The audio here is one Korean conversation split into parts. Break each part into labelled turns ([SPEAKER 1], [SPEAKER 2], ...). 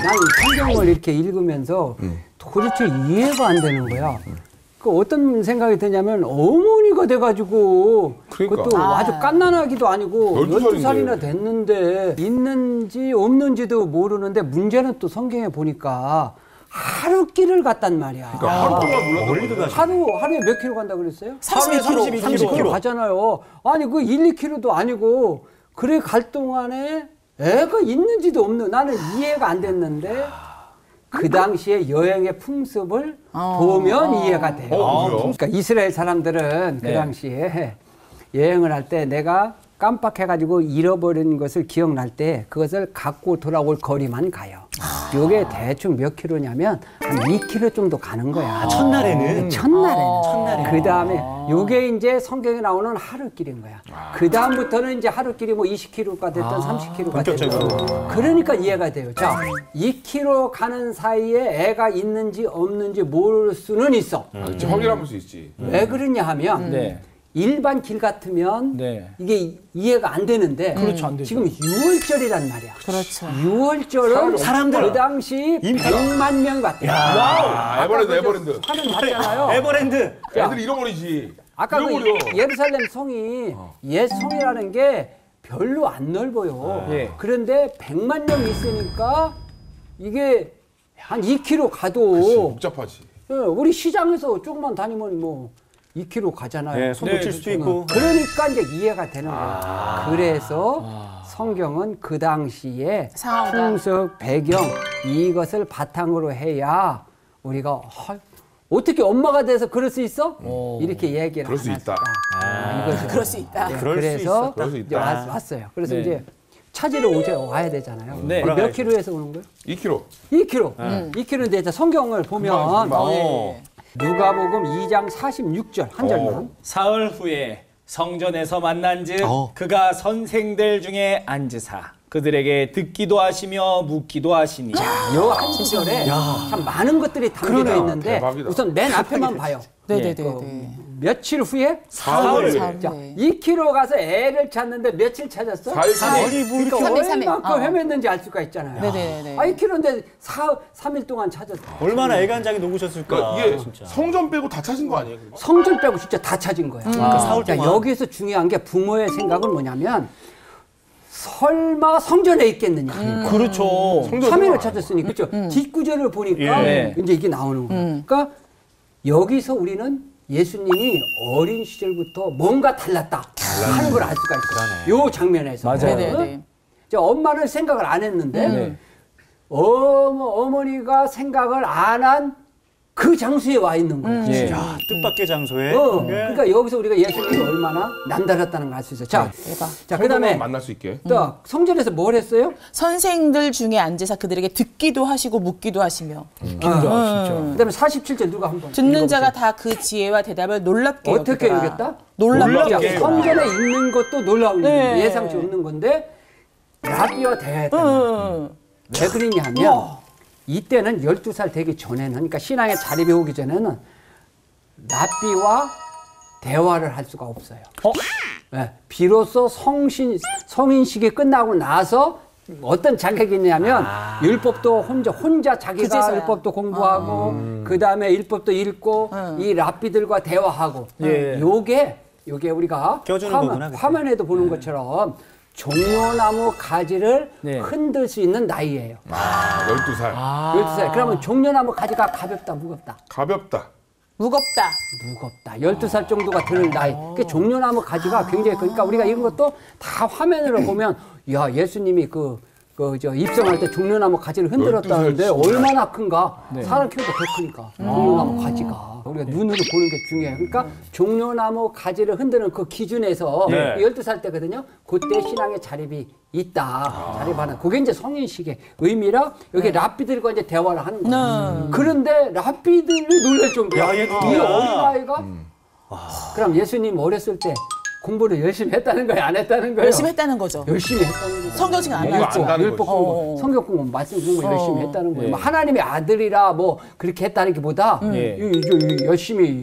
[SPEAKER 1] 난 성경을 이렇게 읽으면서 도대체 이해가 안 되는 거야. 그 어떤 생각이 드냐면 어머니가 돼가지고
[SPEAKER 2] 그러니까.
[SPEAKER 1] 그것도 아주 깐난아기도 아니고
[SPEAKER 2] 12살인데.
[SPEAKER 1] 12살이나 됐는데 있는지 없는지도 모르는데 문제는 또 성경에 보니까 하루길을 갔단 말이야.
[SPEAKER 2] 그러니까 하루 동안 몰랐던
[SPEAKER 1] 하루에 몇 킬로 간다 그랬어요?
[SPEAKER 3] 30km.
[SPEAKER 1] 30km 가잖아요. 아니 그 1, 2km도 아니고 그래 갈 동안에 애가 있는지도 없는 나는 이해가 안 됐는데 그 당시에 여행의 풍습을 보면 이해가 돼요. 그러니까 이스라엘 사람들은 그 당시에 여행을 할 때 내가 깜빡해가지고 잃어버린 것을 기억날 때 그것을 갖고 돌아올 거리만 가요. 요게 대충 몇 킬로냐면 한 2킬로 정도 가는 거야.
[SPEAKER 3] 첫날에는?
[SPEAKER 1] 첫날에는. 그 다음에 요게 이제 성경에 나오는 하루길인 거야. 그 다음부터는 이제 하루길이 뭐 20킬로가 됐든 30킬로가 됐든. 그러니까 이해가 돼요. 자, 2킬로 가는 사이에 애가 있는지 없는지 모를 수는 있어.
[SPEAKER 2] 확인해 볼 수 있지.
[SPEAKER 1] 왜 그러냐 하면 일반 길 같으면 이게 이해가 안 되는데 지금 6월절이란 말이야.
[SPEAKER 4] 그렇죠.
[SPEAKER 1] 6월절은 사람들 그 당시 100만 명이 왔대요.
[SPEAKER 2] 에버랜드.
[SPEAKER 1] 하는 맞잖아요.
[SPEAKER 3] 에버랜드.
[SPEAKER 2] 애들 잃어버리지.
[SPEAKER 1] 아까 그 예루살렘 성이 옛 성이라는 게 별로 안 넓어요. 그런데 100만 명이 있으니까 이게 한 2km 가도
[SPEAKER 2] 그치, 복잡하지.
[SPEAKER 1] 우리 시장에서 조금만 다니면 뭐 2km 가잖아요.
[SPEAKER 3] 손 놓칠 수도 있고.
[SPEAKER 1] 그러니까 이제 이해가 되는 거예요. 그래서 성경은 그 당시에 풍습, 배경 이것을 바탕으로 해야 우리가 어떻게 엄마가 돼서 그럴 수 있어? 이렇게 얘기를
[SPEAKER 2] 그럴 수 있다.
[SPEAKER 4] 그럴 수 있다.
[SPEAKER 1] 그래서
[SPEAKER 2] 그럴 수
[SPEAKER 1] 이제
[SPEAKER 2] 있다.
[SPEAKER 1] 왔어요. 그래서 이제 찾으러 와야 되잖아요. 몇 킬로에서 오는 거예요?
[SPEAKER 2] 2kg.
[SPEAKER 1] 2kg. 2kg인데 성경을 보면 누가복음 2장 46절 한 절만.
[SPEAKER 5] 사흘 후에 성전에서 만난즉 그가 선생들 중에 앉으사 그들에게 듣기도 하시며 묻기도 하시니.
[SPEAKER 1] 요 한 구절에 참 많은 것들이 담겨져 있는데
[SPEAKER 2] 대박이다.
[SPEAKER 1] 우선 맨 앞에만 봐요.
[SPEAKER 4] 네네네.
[SPEAKER 1] 며칠 후에?
[SPEAKER 2] 사흘.
[SPEAKER 1] 자, 2km 가서 애를 찾는데 며칠 찾았어?
[SPEAKER 2] 4일.
[SPEAKER 1] 그러니까
[SPEAKER 4] 3일.
[SPEAKER 1] 얼마큼 헤맸는지 알 수가 있잖아요.
[SPEAKER 4] 네네네.
[SPEAKER 1] 2km인데 3일 동안 찾았어.
[SPEAKER 3] 얼마나 애간장이 녹으셨을까.
[SPEAKER 2] 그러니까 이게
[SPEAKER 3] 진짜.
[SPEAKER 2] 성전 빼고 다 찾은 거 아니에요?
[SPEAKER 1] 성전 빼고 진짜 다 찾은 거야.
[SPEAKER 3] 사흘
[SPEAKER 1] 자,
[SPEAKER 3] 동안.
[SPEAKER 1] 여기서 중요한 게 부모의 생각은 뭐냐면 설마 성전에 있겠느냐.
[SPEAKER 3] 그렇죠.
[SPEAKER 1] 3일을 찾았으니까. 그렇죠. 뒷구절을 보니까 이제 이게 나오는 거예요. 그러니까 여기서 우리는 예수님이 어린 시절부터 뭔가 달랐다 하는 걸 알 수가 있어요. 요 장면에서.
[SPEAKER 4] 네네네.
[SPEAKER 1] 엄마는 생각을 안 했는데 어머니가 생각을 안 한 그 장소에 와 있는 거예요.
[SPEAKER 3] 야, 뜻밖의 장소에.
[SPEAKER 1] 그러니까 여기서 우리가 예수님이 얼마나 남달랐다는 걸 알 수 있어요. 자, 그다음에
[SPEAKER 2] 만날 수 있게.
[SPEAKER 1] 또 성전에서 뭘 했어요?
[SPEAKER 4] 선생들 중에 앉으사 그들에게 듣기도 하시고 묻기도 하시며.
[SPEAKER 1] 그다음에 47절 누가 한번
[SPEAKER 4] 듣는 자가 다 그 지혜와 대답을 놀랍게
[SPEAKER 1] 어떻게
[SPEAKER 4] 여기더라.
[SPEAKER 1] 여겼다?
[SPEAKER 4] 놀랍게.
[SPEAKER 1] 성전에 있는 것도 놀라운 일이에요. 예상치 없는 건데 라비와 대화했다. 왜 그러냐 하면 이때는 12살 되기 전에는 그러니까 신앙에 자립해 오기 전에는 라비와 대화를 할 수가 없어요. 네, 비로소 성인식이 끝나고 나서 어떤 자격이 있냐면 율법도 혼자 자기가
[SPEAKER 4] 그제서야.
[SPEAKER 1] 율법도 공부하고 그 다음에 율법도 읽고 이 랍비들과 대화하고 요게 우리가
[SPEAKER 3] 껴주는 거구나, 그때.
[SPEAKER 1] 화면에도 보는 것처럼 종려나무 가지를 흔들 수 있는 나이예요.
[SPEAKER 2] 12살.
[SPEAKER 1] 12살. 그러면 종려나무 가지가 가볍다, 무겁다?
[SPEAKER 2] 가볍다.
[SPEAKER 4] 무겁다.
[SPEAKER 1] 무겁다. 12살 정도가 될 나이. 그 종려나무 가지가 굉장히 그러니까 우리가 이런 것도 다 화면으로 보면 야, 예수님이 입성할 때 종려나무 가지를 흔들었다는데 얼마나 큰가? 사람 키워도 더 크니까. 종려나무 가지가. 우리가 눈으로 보는 게 중요해요. 그러니까 종려나무 가지를 흔드는 그 기준에서 12살 때거든요. 그때 신앙의 자립이 있다. 자립하는. 그게 이제 성인식의 의미라 여기 랍비들과 이제 대화를 하는 거예요. 그런데 랍비들이 놀랄 정도야. 이 어린아이가 그럼 예수님 어렸을 때 공부를 열심히 했다는 거예요? 안 했다는 거예요?
[SPEAKER 4] 열심히 했다는 거죠.
[SPEAKER 1] 열심히 했다는 거예요.
[SPEAKER 4] 성경책 안 나왔죠.
[SPEAKER 1] 율법 공부, 성경 공부, 말씀 공부 열심히 했다는 거예요. 뭐 하나님의 아들이라 뭐 그렇게 했다는 게 보다 열심히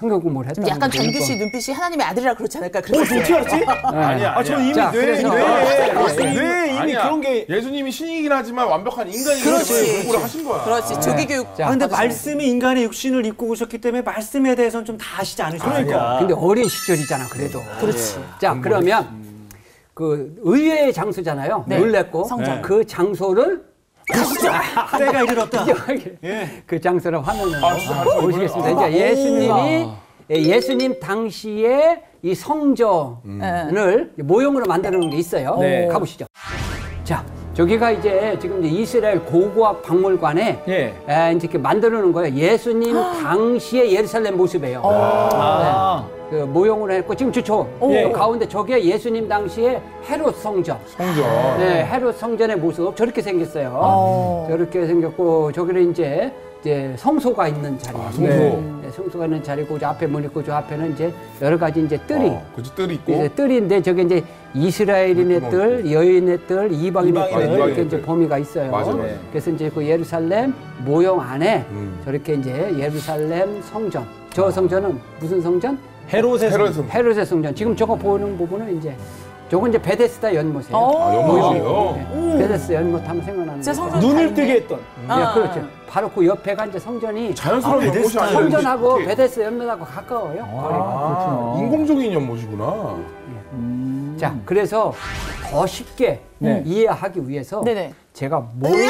[SPEAKER 1] 성경 공부를 했다.
[SPEAKER 4] 근데 약간 정규 씨 눈빛이 하나님의 아들이라 그렇지 않을까? 그렇게
[SPEAKER 3] 어떻게 알았지?
[SPEAKER 2] 아니야.
[SPEAKER 3] 아, 저 이미
[SPEAKER 1] 자, 그래서-
[SPEAKER 3] 뇌에 이미
[SPEAKER 2] 아니야.
[SPEAKER 3] 그런 게.
[SPEAKER 2] 예수님이 신이긴 하지만 완벽한 인간이기
[SPEAKER 4] 그렇지.
[SPEAKER 2] 때문에 공부를 하신 거야.
[SPEAKER 4] 그렇지. 조기 교육.
[SPEAKER 3] 아, 근데 말씀이 인간의 육신을 입고 오셨기 때문에 말씀에 대해서는 좀 다 아시지 않으십니까?
[SPEAKER 1] 근데 어린 시절이잖아, 그래도. 그렇지. 자, 그러면 그 의외의 장소잖아요.
[SPEAKER 4] 네.
[SPEAKER 1] 놀랬고
[SPEAKER 4] 성전.
[SPEAKER 1] 그 장소를
[SPEAKER 3] 때가 이르렀다.
[SPEAKER 1] 그 장소를 화면으로
[SPEAKER 2] 진짜
[SPEAKER 1] 보시겠습니다. 이제 예수님 당시에 이 성전을 모형으로 만드는 게 있어요.
[SPEAKER 5] 네.
[SPEAKER 1] 가보시죠. 자, 저기가 이제 지금 이제 이스라엘 고고학 박물관에
[SPEAKER 5] 예.
[SPEAKER 1] 이제 이렇게 만들어 놓은 거예요. 예수님 당시의 예루살렘 모습이에요.
[SPEAKER 5] 아.
[SPEAKER 1] 그 모형으로 했고 지금 저
[SPEAKER 5] 예.
[SPEAKER 1] 가운데 저게 예수님 당시에 헤롯 성전.
[SPEAKER 2] 성전.
[SPEAKER 1] 네, 헤롯 성전의 모습 저렇게 생겼어요. 저렇게 생겼고 저기는 이제 성소가 있는 자리.
[SPEAKER 2] 성소.
[SPEAKER 1] 네, 성소가 있는 자리고 저 앞에 문 있고 저 앞에는 이제 여러 가지 이제 뜰이.
[SPEAKER 2] 그치, 뜰이 있고.
[SPEAKER 1] 이제 뜰인데 저게 이제 이스라엘인의 뜰, 여인의 뜰, 이방인의 뜰
[SPEAKER 5] 이방인의
[SPEAKER 1] 이렇게
[SPEAKER 2] 뜰.
[SPEAKER 1] 이제 범위가 있어요.
[SPEAKER 2] 맞아요, 맞아요.
[SPEAKER 1] 그래서 이제 그 예루살렘 모형 안에 저렇게 이제 예루살렘 성전. 저 성전은 무슨 성전?
[SPEAKER 5] 헤롯의
[SPEAKER 2] 헤롯은
[SPEAKER 1] 헤롯의 성전. 지금 저거 보는 부분은 이제 저건 이제 베데스다 연못이에요.
[SPEAKER 2] 연못이에요.
[SPEAKER 1] 네. 베데스다 연못 하면 생각나는
[SPEAKER 4] 진짜
[SPEAKER 1] 거.
[SPEAKER 4] 성전
[SPEAKER 5] 눈을
[SPEAKER 4] 다
[SPEAKER 5] 뜨게
[SPEAKER 4] 있네.
[SPEAKER 5] 했던.
[SPEAKER 1] 네, 그렇죠. 바로 그 옆에가 이제 성전이
[SPEAKER 2] 자연스러운 연못이 아니라
[SPEAKER 1] 성전하고
[SPEAKER 2] 이렇게.
[SPEAKER 1] 베데스다 연못하고 가까워요. 거리가.
[SPEAKER 2] 인공적인 연못이구나.
[SPEAKER 1] 자, 그래서 더 쉽게 이해하기 위해서
[SPEAKER 4] 네네.
[SPEAKER 1] 제가 모형을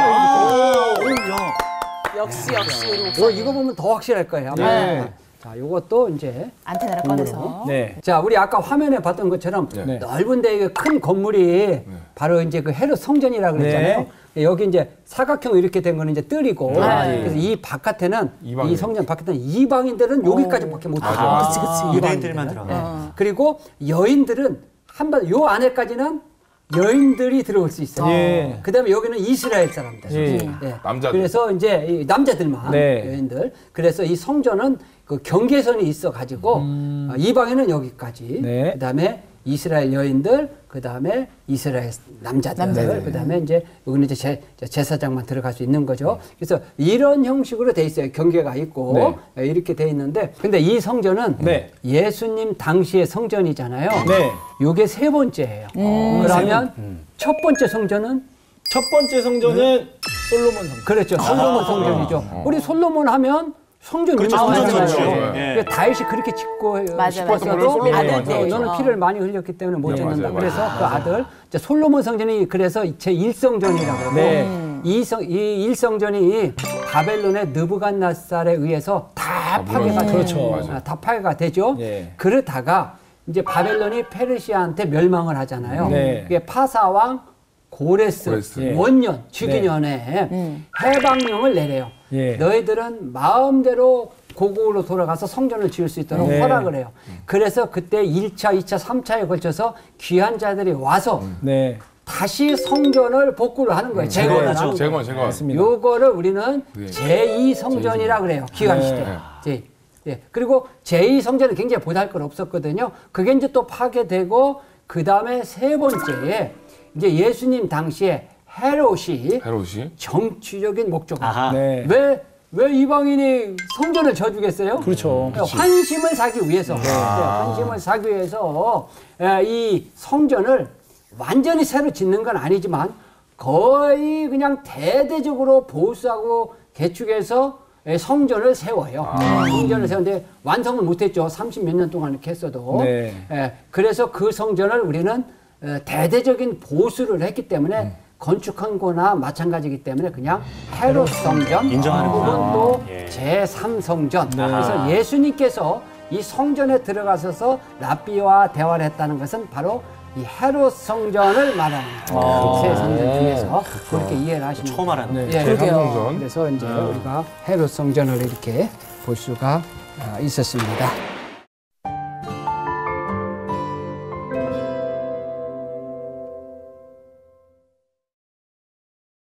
[SPEAKER 4] 역시 우리 목사.
[SPEAKER 1] 이거 보면 더 확실할 거예요. 아마.
[SPEAKER 5] 네.
[SPEAKER 1] 자, 이것도 이제
[SPEAKER 4] 안테나를 꺼내서.
[SPEAKER 5] 네.
[SPEAKER 1] 자, 우리 아까 화면에 봤던 것처럼
[SPEAKER 5] 네.
[SPEAKER 1] 넓은데 이거 큰 건물이 바로 이제 그 헤롯 성전이라 그랬잖아요. 여기 이제 사각형 이렇게 된 거는 이제 뜰이고 그래서 이 바깥에는
[SPEAKER 2] 이방인.
[SPEAKER 1] 이 성전 바깥에는 이방인들은 여기까지밖에 못 들어요.
[SPEAKER 2] 맞아.
[SPEAKER 4] 그치.
[SPEAKER 3] 유대인들만 들어가.
[SPEAKER 1] 네. 그리고 여인들은 한번 요 안에까지는 여인들이 들어올 수 있어요.
[SPEAKER 5] 예.
[SPEAKER 1] 그다음에 여기는 이스라엘 사람들.
[SPEAKER 5] 예.
[SPEAKER 1] 네.
[SPEAKER 2] 남자들.
[SPEAKER 1] 그래서 이제 이 남자들만
[SPEAKER 5] 네.
[SPEAKER 1] 여인들. 그래서 이 성전은 그 경계선이 있어 가지고 이방인은 여기까지.
[SPEAKER 5] 네.
[SPEAKER 1] 그다음에 이스라엘 여인들, 그다음에 이스라엘 남자들, 그다음에 이제 여기는 이제 제사장만 들어갈 수 있는 거죠. 그래서 이런 형식으로 돼 있어요. 경계가 있고 이렇게 돼 있는데, 근데 이 성전은
[SPEAKER 5] 네.
[SPEAKER 1] 예수님 당시의 성전이잖아요.
[SPEAKER 5] 네.
[SPEAKER 1] 요게 세 번째예요. 그러면 첫 번째 성전은
[SPEAKER 5] 첫 번째 성전은 솔로몬 성전.
[SPEAKER 1] 그렇죠. 솔로몬 성전이죠. 우리 솔로몬 하면 성전
[SPEAKER 3] 그렇죠,
[SPEAKER 1] 유명하잖아요.
[SPEAKER 3] 성전
[SPEAKER 2] 그렇죠.
[SPEAKER 3] 예.
[SPEAKER 1] 다윗이 그렇게 짓고
[SPEAKER 4] 맞아,
[SPEAKER 1] 싶었어도
[SPEAKER 2] 솔로몬이
[SPEAKER 4] 아들
[SPEAKER 2] 맞아,
[SPEAKER 4] 때
[SPEAKER 2] 맞아.
[SPEAKER 1] 너는 피를 많이 흘렸기 때문에 못 짓는다.
[SPEAKER 2] 맞아요,
[SPEAKER 1] 그래서
[SPEAKER 2] 맞아요.
[SPEAKER 1] 그 아들 이제 솔로몬 성전이 그래서 제1성전이라고 그러고
[SPEAKER 5] 네.
[SPEAKER 1] 이 1성전이 바벨론의 느부갓네살에 의해서 다 파괴가 돼요.
[SPEAKER 5] 그렇죠.
[SPEAKER 2] 맞아요.
[SPEAKER 1] 다 파괴가 되죠.
[SPEAKER 5] 예.
[SPEAKER 1] 그러다가 이제 바벨론이 페르시아한테 멸망을 하잖아요.
[SPEAKER 5] 네.
[SPEAKER 1] 그게 파사왕 고레스
[SPEAKER 5] 예.
[SPEAKER 1] 원년 주기년에 해방령을 내려요.
[SPEAKER 5] 예.
[SPEAKER 1] 너희들은 마음대로 고국으로 돌아가서 성전을 지을 수 있도록
[SPEAKER 5] 네.
[SPEAKER 1] 허락을 해요. 그래서 그때 1차, 2차, 3차에 걸쳐서 귀한 자들이 와서
[SPEAKER 5] 네.
[SPEAKER 1] 다시 성전을 복구를 하는 거예요. 재건을 하는 거예요.
[SPEAKER 2] 재건.
[SPEAKER 5] 맞습니다.
[SPEAKER 1] 요거를 우리는
[SPEAKER 2] 네.
[SPEAKER 1] 제2성전이라 그래요. 기한 시대. 예. 그리고 제2성전은 굉장히 보잘것 없었거든요. 그게 이제 또 파괴되고 그다음에 세 번째에 이제 예수님 당시에 헤롯이 정치적인 목적으로
[SPEAKER 5] 네.
[SPEAKER 1] 왜 이방인이 성전을 져주겠어요?
[SPEAKER 5] 그렇죠.
[SPEAKER 1] 환심을 사기 위해서. 환심을 사기 위해서 이 성전을 완전히 새로 짓는 건 아니지만 거의 그냥 대대적으로 보수하고 개축해서 성전을 세워요. 성전을 세우는데 완성을 못했죠. 30몇 년 동안 이렇게 했어도.
[SPEAKER 5] 네.
[SPEAKER 1] 그래서 그 성전을 우리는 대대적인 보수를 했기 때문에 건축한 거나 마찬가지이기 때문에 그냥 헤롯 성전
[SPEAKER 3] 인정하는구나.
[SPEAKER 1] 혹은 또
[SPEAKER 3] 예.
[SPEAKER 1] 제3성전. 그래서 예수님께서 이 성전에 들어가셔서 랍비와 대화를 했다는 것은 바로 이 헤롯 성전을 말하는 거예요. 세 성전 중에서 그렇게 이해를 하시면
[SPEAKER 3] 처음 알았네.
[SPEAKER 1] 예,
[SPEAKER 2] 제3성전.
[SPEAKER 1] 그래서 이제 우리가 헤롯 성전을 이렇게 볼 수가 있었습니다.